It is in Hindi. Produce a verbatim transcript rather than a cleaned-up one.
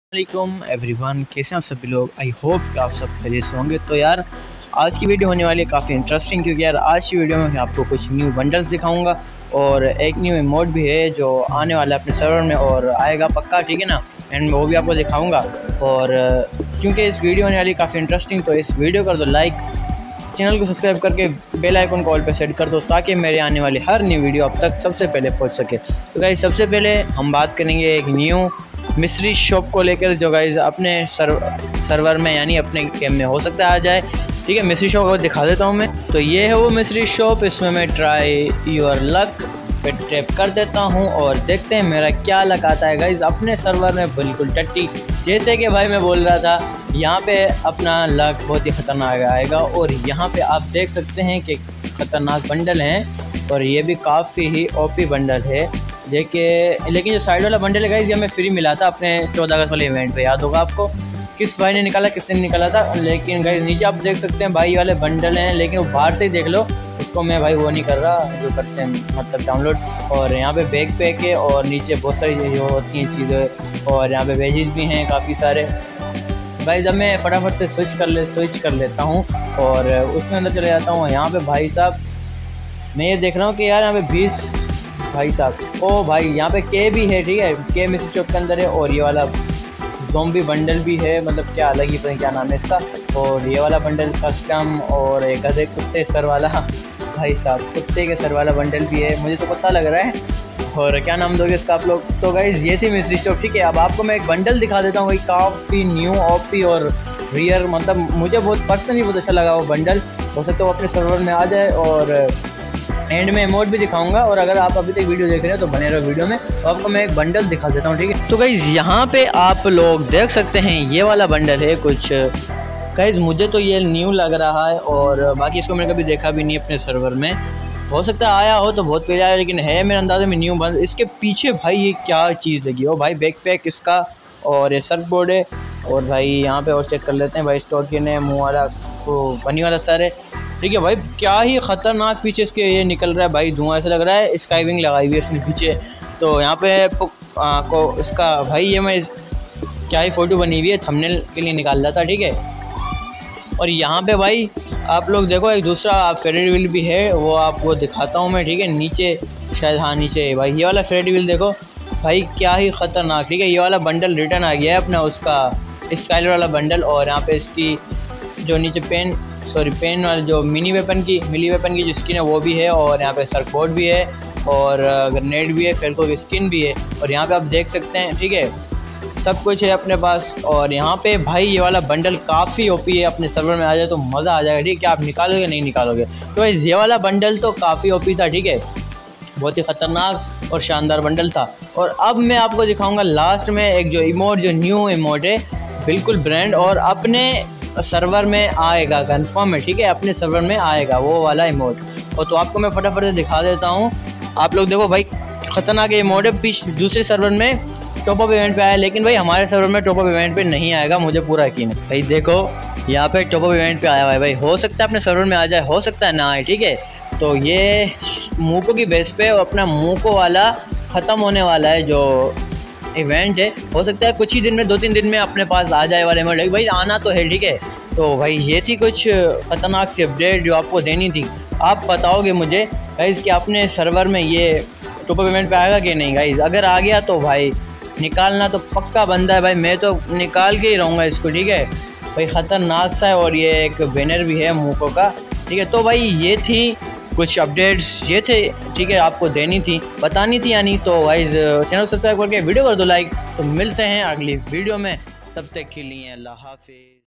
वालेकुम एवरीवन, कैसे हैं आप सभी लोग। आई होप कि आप सब खैरियत से होंगे। तो यार आज की वीडियो होने वाली है काफ़ी इंटरेस्टिंग, क्योंकि यार आज की वीडियो में मैं आपको कुछ न्यू बंडल्स दिखाऊंगा और एक न्यू इमोट भी है जो आने वाला है अपने सर्वर में और आएगा पक्का, ठीक है ना। एंड वो भी आपको दिखाऊंगा। और क्योंकि इस वीडियो होने वाली काफ़ी इंटरेस्टिंग, तो इस वीडियो कर दो लाइक, चैनल को सब्सक्राइब करके बेल आइकन कॉल पे सेट कर दो ताकि मेरे आने वाली हर न्यू वीडियो अब तक सबसे पहले पहुंच सके। तो गाइस सबसे पहले हम बात करेंगे एक न्यू मिस्ट्री शॉप को लेकर, जो गाइस अपने सर्व सर्वर में यानी अपने गेम में हो सकता है आ जाए, ठीक है। मिस्ट्री शॉप को दिखा देता हूँ मैं। तो ये है वो मिस्ट्री शॉप। इसमें मैं ट्राई योर लक पे टैप कर देता हूँ और देखते हैं मेरा क्या लक आता है गाइस अपने सर्वर में। बिल्कुल टट्टी, जैसे कि भाई मैं बोल रहा था, यहाँ पे अपना लक बहुत ही ख़तरनाक आएगा। और यहाँ पे आप देख सकते हैं कि ख़तरनाक बंडल हैं और ये भी काफ़ी ही ओपी बंडल है। देखिए, लेकिन जो साइड वाला बंडल है गाइस ये हमें फ्री मिला था अपने चौदह अगस्त वाले इवेंट पे, याद होगा आपको। किस भाई ने निकाला, किसने निकाला था। लेकिन गाइस नीचे आप देख सकते हैं भाई वाले बंडल हैं, लेकिन वो बाहर से ही देख लो। उसको मैं भाई वो नहीं कर रहा जो करते हैं, मतलब डाउनलोड। और यहाँ पे बैग पैक है और नीचे बहुत सारी जो होती हैं चीज़ें, और यहाँ पे वेजेस भी हैं काफ़ी सारे। भाई जब मैं फटाफट से स्विच कर ले स्विच कर लेता हूँ और उसमें अंदर चले जाता हूँ। यहाँ पे भाई साहब मैं ये देख रहा हूँ कि यार यहाँ पे बीस भाई साहब, ओ भाई यहाँ पे के भी है, ठीक है। के मिस्ट्री शॉप के अंदर है और ये वाला ज़ॉम्बी बंडल भी है, मतलब क्या अलग ही पता नहीं क्या नाम है इसका। और ये वाला बंडल कस्टम, और एक गधे कुत्ते सर वाला भाई साहब कुत्ते के सर वाला बंडल भी है, मुझे तो पता लग रहा है। और क्या नाम दोगे इसका आप लोग। तो गाइज़ ये थी मिस्ट्री शॉप, ठीक है। अब आपको मैं एक बंडल दिखा देता हूँ भाई, काफ़ी न्यू ओपी और रियर, मतलब मुझे बहुत पर्सनली बहुत अच्छा लगा वो बंडल। हो सकता है वो अपने सर्वर में आ जाए। और एंड में इमोट भी दिखाऊंगा। और अगर आप अभी तक वीडियो देख रहे हैं तो बने रहो वीडियो में, तो आपको मैं एक बंडल दिखा देता हूँ, ठीक है। तो गाइज़ यहाँ पे आप लोग देख सकते हैं ये वाला बंडल है कुछ। गाइज़ मुझे तो ये न्यू लग रहा है और बाकी इसको मैंने कभी देखा भी नहीं अपने सर्वर में। हो सकता है आया हो तो बहुत पहले आया, लेकिन है मेरे अंदाजे में न्यू बंद। इसके पीछे भाई ये क्या चीज़ लगी हो भाई, बैक पैक इसका, और ये सर्फ बोर्ड है। और भाई यहाँ पे और चेक कर लेते हैं भाई, स्टॉकिन है, मुँह वाला वो पनी वाला सर है, ठीक है भाई। क्या ही ख़तरनाक पीछे इसके ये निकल रहा है भाई धुआं, ऐसा लग रहा है स्काईविंग लगाई हुई है इसने पीछे। तो यहाँ पे आ, को इसका भाई ये मैं क्या ही फ़ोटो बनी हुई है, थंबनेल के लिए निकाल रहा था, ठीक है। और यहाँ पे भाई आप लोग देखो एक दूसरा फेरी व्हील भी है, वो आपको दिखाता हूँ मैं, ठीक है। नीचे शायद, हाँ नीचे भाई ये वाला फेरी व्हील देखो भाई, क्या ही ख़तरनाक, ठीक है। ये वाला बंडल रिटर्न आ गया है अपना, उसका स्काइलर वाला बंडल। और यहाँ पे इसकी जो नीचे पेन सॉरी पेन वाला जो मिनी वेपन की मिली वेपन की जो स्किन है वो भी है। और यहाँ पे सर्फ बोर्ड भी है और ग्रेनेड भी है, फेल्को की स्किन भी है। और यहाँ पे आप देख सकते हैं, ठीक है, सब कुछ है अपने पास। और यहाँ पे भाई ये वाला बंडल काफ़ी ओपी है, अपने सर्वर में आ जाए तो मज़ा आ जाएगा, ठीक है। आप निकालोगे नहीं निकालोगे तो ये वाला बंडल तो काफ़ी ओपी था, ठीक है। बहुत ही ख़तरनाक और शानदार बंडल था। और अब मैं आपको दिखाऊंगा लास्ट में एक जो इमोट, जो न्यू इमोट है, बिल्कुल ब्रांड और अपने सर्वर में आएगा, कंफर्म है, ठीक है। अपने सर्वर में आएगा वो वाला इमोट। और तो आपको मैं फटाफट से दिखा देता हूँ। आप लोग देखो भाई, ख़तरनाक इमोट है। पीछे दूसरे सर्वर में टॉप अप इवेंट पे आया, लेकिन भाई हमारे सर्वर में टॉप अप इवेंट पे नहीं आएगा, मुझे पूरा यकीन है भाई। देखो यहाँ पे टॉप अप इवेंट पे आया हुआ है भाई, हो सकता है अपने सर्वर में आ जाए, हो सकता है ना आए, ठीक है। तो ये मूको की बेस पे अपना मूको वाला ख़त्म होने वाला है जो इवेंट है, हो सकता है कुछ ही दिन में, दो तीन दिन में अपने पास आ जाए वाले इवेंट, भाई आना तो है, ठीक है। तो भाई ये थी कुछ ख़तरनाक सी अपडेट जो आपको देनी थी। आप बताओगे मुझे गाइज़ कि अपने सर्वर में ये टॉप अप इवेंट पे आएगा कि नहीं। गाइज़ अगर आ गया तो भाई निकालना तो पक्का बनता है भाई, मैं तो निकाल के ही रहूँगा इसको, ठीक है भाई। ख़तरनाक सा है और ये एक बैनर भी है मूको का, ठीक है। तो भाई ये थी कुछ अपडेट्स, ये थे, ठीक है, आपको देनी थी, बतानी थी यानी। तो गाइज़ चैनल सब्सक्राइब करके वीडियो कर दो लाइक। तो मिलते हैं अगली वीडियो में, तब तक के लिए अल्लाह हाफिज़।